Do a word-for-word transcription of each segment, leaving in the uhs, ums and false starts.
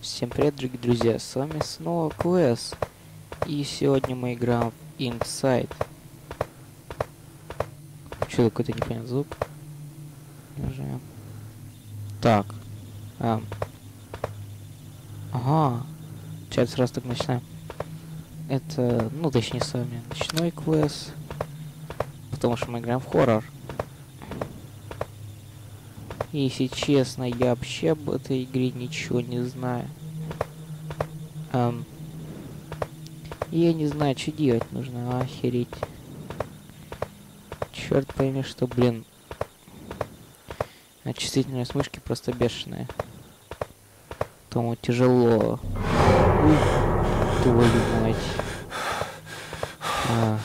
Всем привет, дорогие друзья, с вами снова КВС, и сегодня мы играем в Inside. Что какой-то непонятный звук? Нажимаем. Так. А. Ага. Сейчас сразу так начинаем. Это, ну точнее с вами ночной КВС, потому что мы играем в хоррор. И если честно, я вообще об этой игре ничего не знаю. Um, я не знаю, что делать нужно, охереть. Черт пойми, что, блин. А чувствительность мышки просто бешеная. Тому тяжело. Уй, твою мать. А.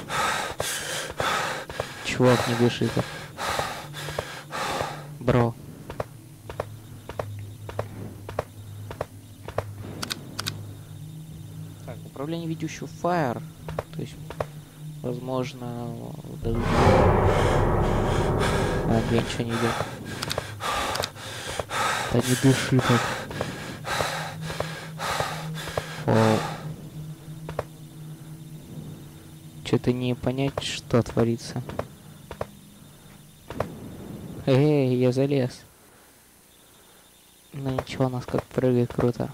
Чувак, не дыши так. Бро. Так, управление видеющего Fire. То есть, возможно, дадут... А, я ничего не видел. Да не дыши так. О. Что-то не понять, что творится. Эй, я залез. Ну ничего, у нас как прыгает круто.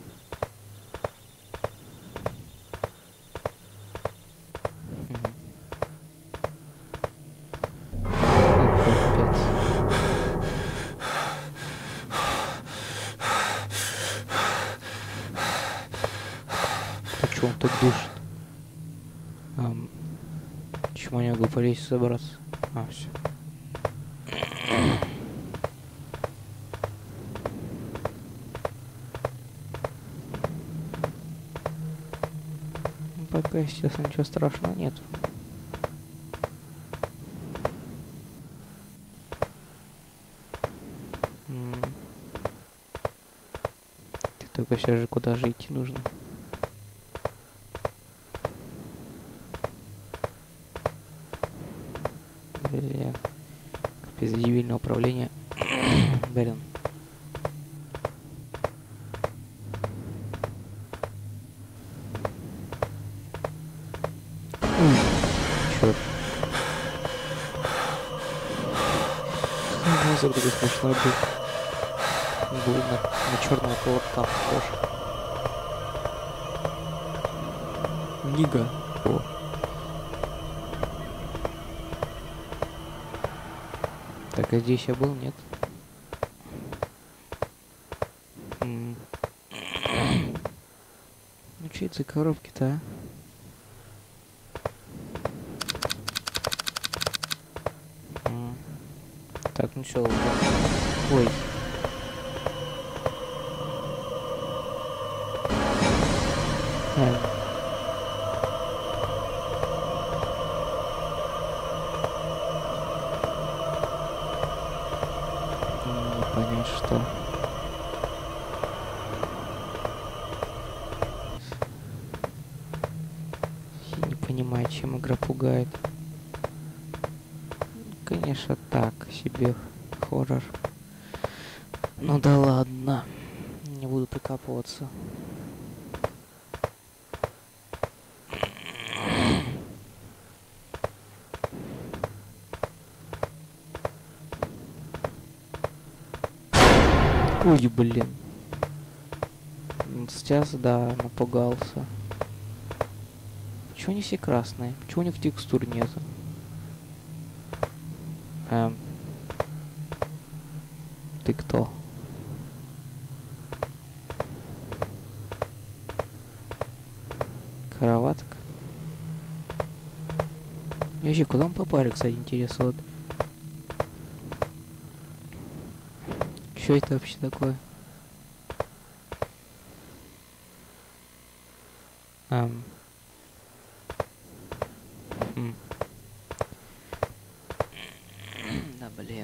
Почему он так дышит? Ам, почему я не могу полезть забраться? А, все. Пока, естественно, ничего страшного нет. Ты только все же куда же идти нужно? Блин. Без дебильного управления. Блин. Черт. Мозг такой смешной был. Был на, на черного колобка похож. Нига. О. Так, а здесь я был, нет? М ну че это за коробки-то, а? М так, ну чё? Ой. А. Не понять, что. Я не понимаю, чем игра пугает. Конечно, так себе хоррор. Ну да ладно. Не буду прикапываться. Ой, блин. Сейчас, да, напугался. Чего они все красные? Чего у них текстур нету? Эм. Ты кто? Кроватка? И вообще, куда он попали, кстати, интересно, вот. Что это вообще такое? Эм. М. Да блин.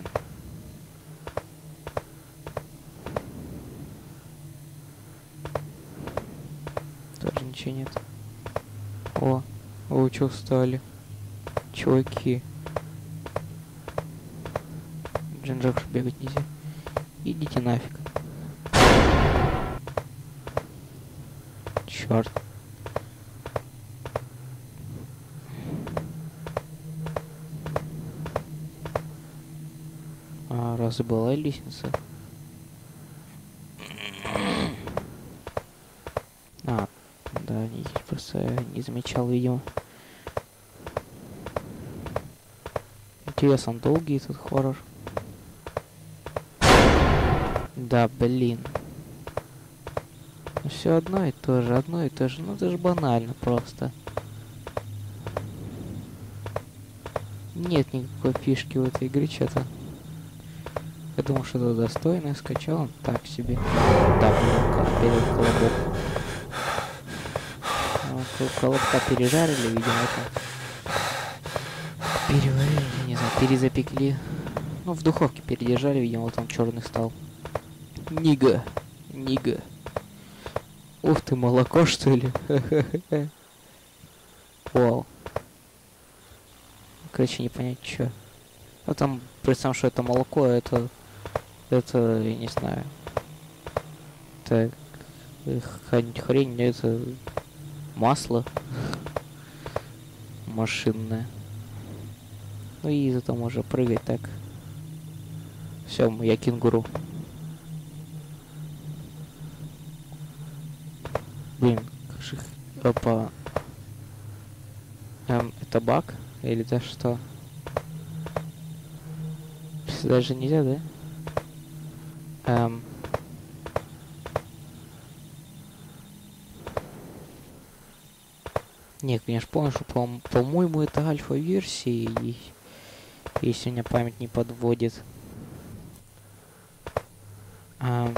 Тоже ничего нет. О, о, чё встали? Чуваки. Джинджак бегать нельзя. Идите нафиг. черт. А, разве была лестница? А, да, они есть, просто я не замечал, видимо. Интересно, долгий этот хоррор. Да, блин. Все одно и то же, одно и то же. Ну это же банально просто. Нет никакой фишки в этой игре, что-то. Я думал, что это достойно, скачал он так себе. Да, блин, как перед колобок. Колобка пережарили, видимо, это. Переварили, не знаю, перезапекли. Ну, в духовке передержали, видимо, вот он черный стал. Нига. Нига. Ух ты, молоко, что ли? Вау. Короче, не понять, что. Ну, там, представим, что это молоко, это... Это, я не знаю. Это... Хрень, это... Масло. Машинное. Ну и зато можно прыгать так. Все, я кенгуру. Блин, как же... Опа. Эм, это баг? Или это что? Даже нельзя, да? Эм... Нет, конечно, помню, что, по- по-моему, это альфа-версия, и... Если меня память не подводит. А...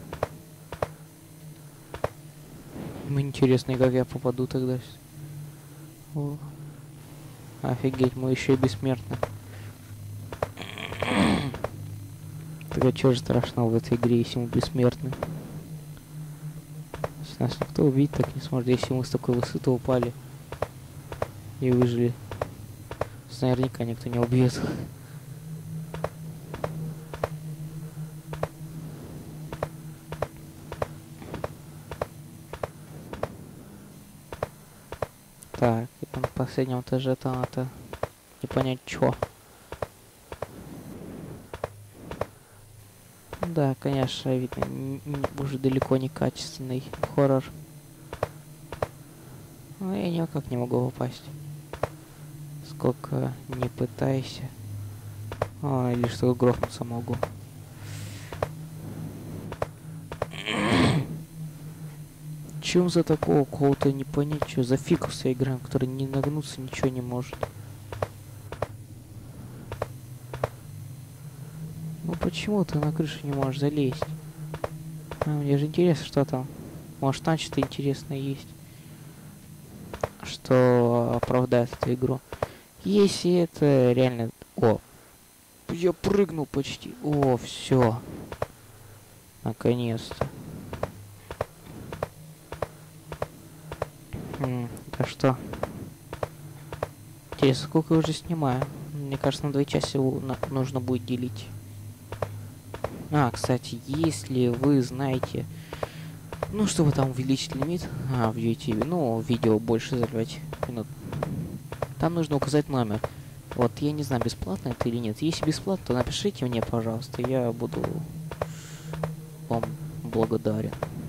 Мне интересно, как я попаду тогда. О. Офигеть, мы еще и бессмертны. Тогда что же страшного в этой игре, если мы бессмертны? Если нас никто увидеть так не сможет, если мы с такой высоты упали и выжили. Наверняка никто не убьет. Так, и на последнем этаже там это не понять чё. Да, конечно, видно, уже далеко не качественный хоррор. Но я никак не могу попасть. Сколько не пытайся. А, или что грохнуться могу. Чем за такого кого-то не понять, что за фикуса играем, который не нагнуться ничего не может. Ну почему ты на крышу не можешь залезть? А, мне же интересно, что там. Может там что-то интересное есть. Что оправдает эту игру. Если это реально... О! Я прыгнул почти. О, все. Наконец-то. Да что? Интересно, сколько я уже снимаю? Мне кажется, на две части нужно будет делить. А, кстати, если вы знаете... Ну, чтобы там увеличить лимит... А, в YouTube. Ну, видео больше заливать минут. Там нужно указать номер. Вот, я не знаю, бесплатно это или нет. Если бесплатно, то напишите мне, пожалуйста. Я буду вам благодарен.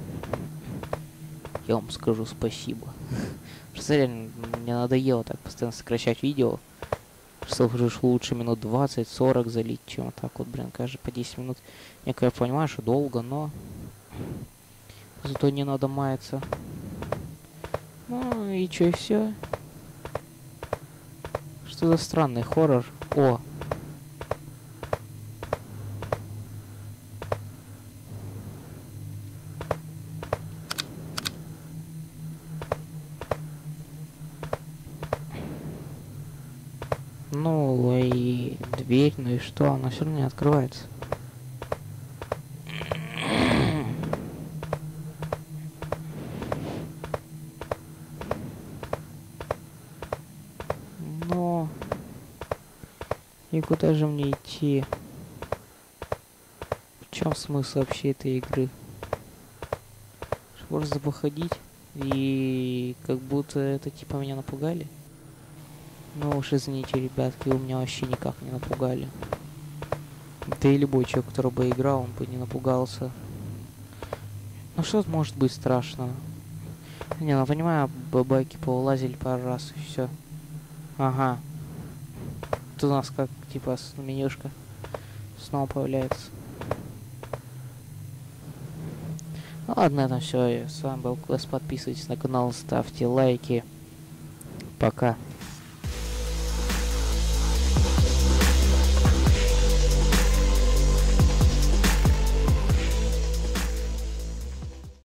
Я вам скажу спасибо. Просто реально, мне надоело так постоянно сокращать видео. Что уж лучше минут двадцать-сорок залить, чем так вот, блин, каждый по десять минут. Я, конечно, понимаю, что долго, но... Зато не надо маяться. Ну, и чё, и все. Что за странный хоррор? О! Ну и дверь, ну и что? Она все равно не открывается. Но... И куда же мне идти? В чем смысл вообще этой игры? Просто походить? И как будто это типа меня напугали. Ну уж извините, ребятки, вы меня вообще никак не напугали. Да и любой человек, который бы играл, он бы не напугался. Ну что может быть страшного? Не, ну понимаю, бабайки повылазили пару раз и все. Ага. Тут у нас как типа менюшка снова появляется. Ну ладно, это все. С вами был Квест. Подписывайтесь на канал, ставьте лайки. Пока.